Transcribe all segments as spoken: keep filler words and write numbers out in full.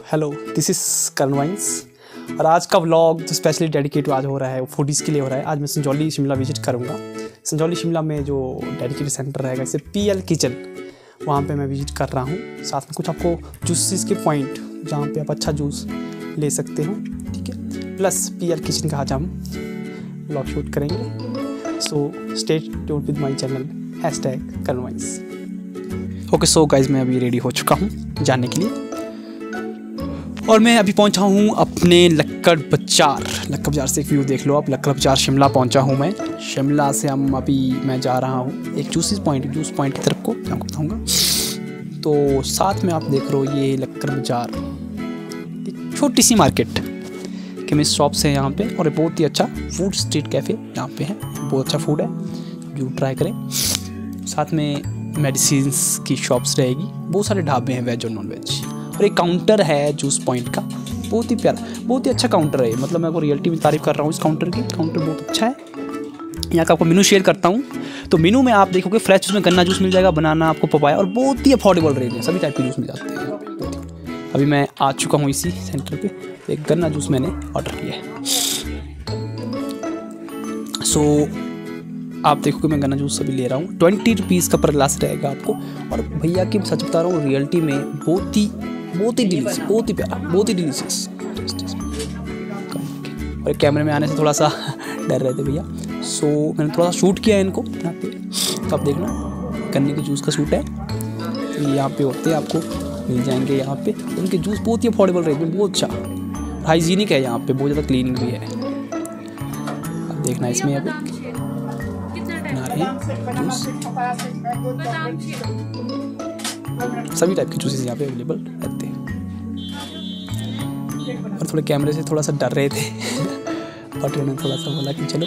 Hello, this is Karan vines और आज का व्लॉग जो स्पेशली डेडिकेट आज हो रहा है वो फूडीज़ के लिए हो रहा है। आज मैं संजौली शिमला विजिट करूँगा। संजौली शिमला में जो डेडिकेटेड सेंटर रहेगा इसे पी एल किचन, वहाँ पे मैं विजिट कर रहा हूँ। साथ में कुछ आपको जूसेस के पॉइंट जहाँ पे आप अच्छा जूस ले सकते हो, ठीक है। प्लस पी एल किचन का आज हम व्लॉग शूट करेंगे। So stay tuned with my channel hashtag Karan vines. Okay so guys, मैं अभी रेडी हो चुका हूँ जाने के लिए और मैं अभी पहुंचा हूं अपने लक्कड़ बाजार। लक्कड़ बाजार से एक व्यू देख लो आप। लक्कड़ बाजार शिमला पहुंचा हूं मैं। शिमला से हम अभी मैं जा रहा हूं एक जूसेस पॉइंट जूस पॉइंट की तरफ को, मैं आपको बताऊँगा। तो साथ में आप देख रहे हो ये लक्कड़ बाजार, एक छोटी सी मार्केट केमिस्ट शॉप्स है यहाँ पे और बहुत ही अच्छा फूड स्ट्रीट कैफ़े यहाँ पे है। बहुत अच्छा फूड है, जरूर ट्राई करें। साथ में मेडिसिन्स की शॉप्स रहेगी, बहुत सारे ढाबे हैं वेज और नॉन वेज, और एक काउंटर है जूस पॉइंट का। बहुत ही प्यारा, बहुत ही अच्छा काउंटर है। मतलब मैं आपको रियलिटी में तारीफ कर रहा हूँ इस काउंटर की। काउंटर बहुत अच्छा है। यहाँ का आपको मेनू शेयर करता हूँ। तो मेनू में आप देखोगे फ्रेश जूस में गन्ना जूस मिल जाएगा, बनाना आपको पपाया, और बहुत ही अफोर्डेबल रेट है। सभी टाइप के जूस मिल जाते हैं। अभी मैं आ चुका हूँ इसी सेंटर पे। एक गन्ना जूस मैंने ऑर्डर किया है। सो आप देखोगे मैं गन्ना जूस अभी ले रहा हूँ। ट्वेंटी रुपीज़ का पर ग्लास रहेगा आपको। और भैया की सच बता रहा हूँ, रियलिटी में बहुत ही बहुत ही डिलीशियस, बहुत ही प्यारा, बहुत ही डिलीशियस। और कैमरे में आने से थोड़ा सा डर रहे थे भैया, सो मैंने थोड़ा सा शूट किया है इनको यहाँ पे। तो आप देखना गन्ने के जूस का शूट है। ये यहाँ पे होते हैं, आपको मिल जाएंगे यहाँ पे। उनके जूस बहुत ही अफोर्डेबल रेट में, बहुत अच्छा हाइजीनिक है यहाँ पे, बहुत ज़्यादा क्लीनिंग भी है। आप देखना इसमें यहाँ पे बना रहे हैं जूस। सभी टाइप के जूसेस यहाँ पे अवेलेबल रहते हैं। और थोड़े कैमरे से थोड़ा सा डर रहे थे बट उन्होंने थोड़ा सा बोला कि चलो।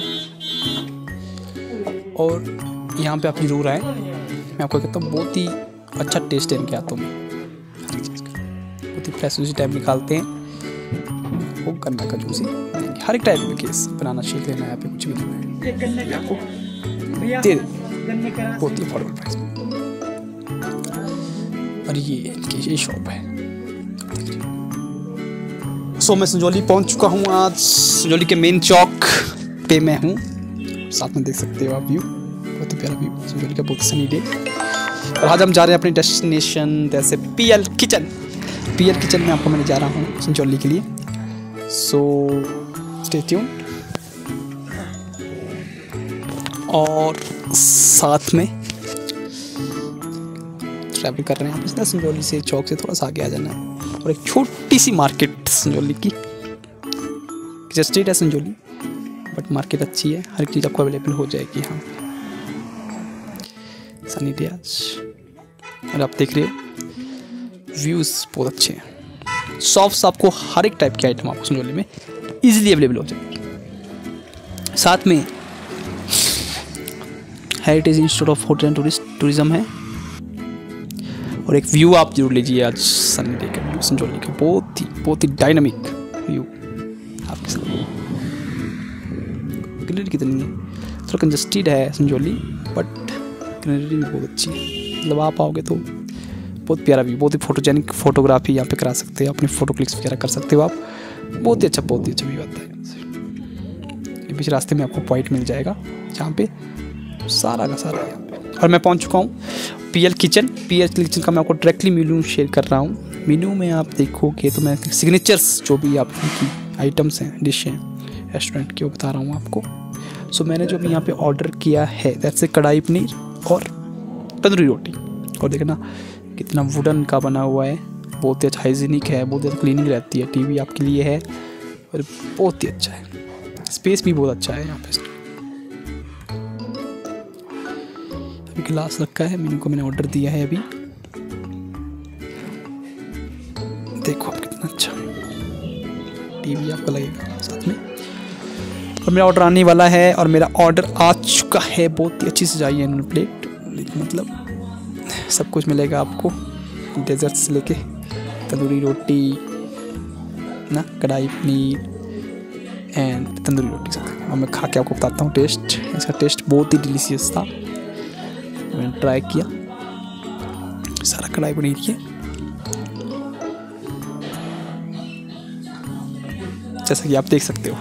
और यहाँ पे आप जरूर आए। मैं आपको कहता हूँ बहुत ही अच्छा टेस्ट है इनके हाथों में, बहुत ही फ्रेश उसी टाइप निकालते हैं। वो गन्ना का जूस ही देंगे, हर एक टाइप में केस बनाना शेक लेना है यहाँ पे, कुछ भी लेना है आपको दे, बहुत ही अफोर्डेबल प्राइस में। और ये इनकी ये शॉप है। सो मैं संजौली पहुंच चुका हूं। आज संजौली के मेन चौक पे मैं हूं। साथ में देख सकते हो आप व्यू, बहुत ही प्यारा व्यू संजौली का, बहुत सनी डे। और आज हम जा रहे हैं अपनी डेस्टिनेशन जैसे P L kitchen. P L kitchen में आपको मैंने जा रहा हूँ संजौली के लिए। So stay tuned. और साथ में ट्रैवल कर रहे हैं आप संजौली से, चौक से थोड़ा सा आगे आ जाना है। और एक छोटी सी मार्केट संजौली की, स्ट्रीट है संजौली बट मार्केट अच्छी है, हर चीज़ आपको अवेलेबल हो जाएगी यहाँ सनी डे आज। और आप देख रहे हो व्यूज़ बहुत अच्छे हैं। शॉप्स आपको हर एक टाइप के आइटम आपको संजौली में इजीली अवेलेबल हो जाएगी। साथ में heritage institute of hotel and tourist tourism है। और एक व्यू आप जरूर लीजिए आज संडे का व्यू संजौली का, बहुत ही बहुत ही डायनामिक व्यू आपके साथ। ग्रीनरी कितनी है, थोड़ा कंजस्टेड है संजौली बट ग्रीनरी भी बहुत अच्छी है। मतलब आप आओगे तो बहुत प्यारा व्यू, बहुत ही फोटोजेनिक फोटोग्राफी यहाँ पे करा सकते हो, अपने फ़ोटो क्लिक्स वगैरह कर सकते हो आप। बहुत ही अच्छा बहुत ही अच्छा व्यू आता है। ये बीच रास्ते में आपको पॉइंट मिल जाएगा जहाँ पे सारा का सारा है यहाँ पे। और मैं पहुँच चुका हूँ P L kitchen. P L kitchen का मैं आपको डायरेक्टली मेन्यू शेयर कर रहा हूँ। मेन्यू में आप देखोगे तो मैं सिग्नेचर्स जो भी आप की आइटम्स हैं, डिश हैं रेस्टोरेंट की, वो बता रहा हूँ आपको। सो मैंने जो अभी यहाँ पे ऑर्डर किया है दैट्स ए कढ़ाई पनीर और तंदूरी रोटी। और देखना कितना वुडन का बना हुआ है, बहुत ही अच्छा हाइजीनिक है, बहुत ज़्यादा क्लीनिंग रहती है। टीवी आपके लिए है और बहुत ही अच्छा है, स्पेस भी बहुत अच्छा है यहाँ पे। अभी गिलास रखा है, मेनू को मैंने ऑर्डर दिया है अभी। देखो आप कितना अच्छा टीवी आपको लगेगा साथ में। और मेरा ऑर्डर आने वाला है और मेरा ऑर्डर आ चुका है। बहुत ही अच्छी सजाई है इन्होंने प्लेट, मतलब सब कुछ मिलेगा आपको, डेजर्ट से लेके तंदूरी रोटी ना, कढ़ाई पनीर एंड तंदूरी रोटी सब। और मैं खा के आपको बताता हूँ टेस्ट। इसका टेस्ट बहुत ही डिलीशियस था, मैंने ट्राई किया। सारा कढ़ाई पनीर ये जैसा कि आप देख सकते हो।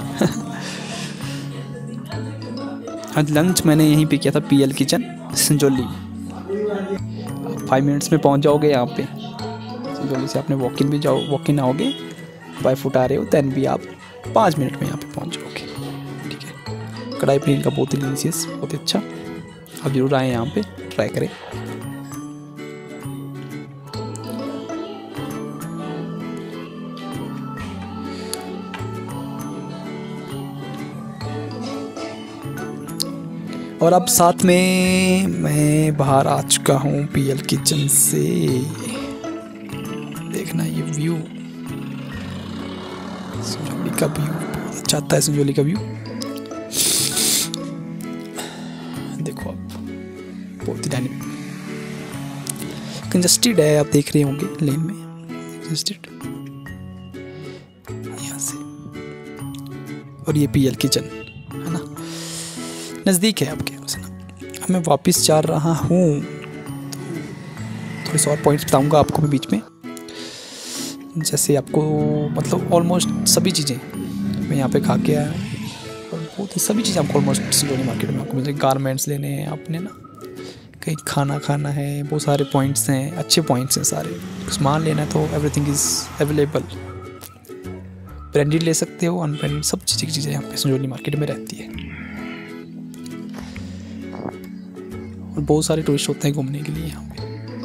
आज लंच मैंने यहीं पे किया था, PL kitchen Sanjauli. Five minutes में पहुंच जाओगे यहाँ पे संजौली से। आपने वॉक इन भी जाओ, वॉक इन आओगे, बाई फुट आ रहे हो, दैन भी आप पाँच मिनट में यहाँ पे पहुंच जाओगे। ठीक है, कढ़ाई पनीर का बहुत ही डिलीशियस, बहुत ही अच्छा। आप जरूर आएँ यहाँ पे, ट्राई करें। और अब साथ में मैं बाहर आ चुका हूँ पीएल किचन से। देखना ये व्यू, संजौली का व्यू बहुत अच्छा आता है। संजौली का व्यू देखो आप, बहुत ही डायनेमिक। कंजस्टेड है, आप देख रहे होंगे लेन में कंजस्टेड यहाँ से। और ये पीएल किचन है ना, नज़दीक है आपके से ना। मैं वापस जा रहा हूँ, तो थोड़े से और पॉइंट्स बताऊँगा आपको भी बीच में। जैसे आपको मतलब ऑलमोस्ट सभी चीज़ें मैं यहाँ पे खा के आया हूँ, और बहुत ही सभी चीज़ें आपको ऑलमोस्ट संजौली मार्केट में आपको मिलते हैं। गारमेंट्स लेने हैं आपने ना, कहीं खाना खाना है, बहुत सारे पॉइंट्स हैं, अच्छे पॉइंट्स हैं सारे। सामान लेना है तो एवरीथिंग इज़ अवेलेबल। ब्रांडेड ले सकते हो, अनब्रांडेड, सब चीज़ें की चीज़ें यहाँ पे संजौली मार्केट में रहती है। और बहुत सारे टूरिस्ट होते हैं घूमने के लिए यहाँ पे।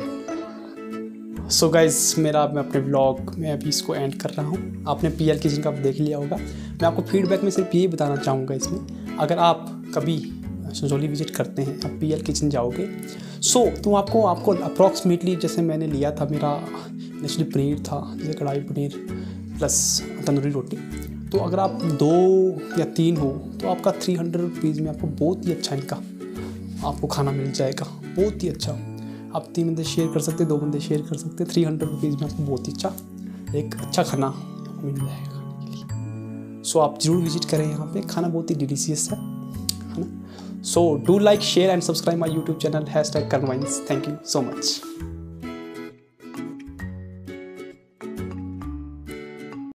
सो गाइज, मेरा मैं अपने व्लॉग में अभी इसको एंड कर रहा हूँ। आपने पीएल किचन का देख लिया होगा। मैं आपको फीडबैक में सिर्फ यही बताना चाहूँगा इसमें, अगर आप कभी संजौली विजिट करते हैं, आप पीएल किचन जाओगे, सो तो आपको आपको अप्रॉक्सीमेटली, जैसे मैंने लिया था, मेरा नेचुरली पनीर था, जैसे कढ़ाई पनीर प्लस तंदूरी रोटी, तो अगर आप दो या तीन हो तो आपका थ्री हंड्रेड रुपीज़ में आपको बहुत ही अच्छा इनका आपको खाना मिल जाएगा, बहुत ही अच्छा। आप तीन बंदे शेयर कर सकते, दो बंदे शेयर कर सकते, थ्री हंड्रेड रुपीज़ में आपको बहुत ही अच्छा एक अच्छा खाना मिल जाएगा खाने के लिए। सो आप ज़रूर विजिट करें यहाँ पे, खाना बहुत ही डिलीशियस है है ना। So do like, share and subscribe my YouTube channel hashtag Karan vines. Thank you so much.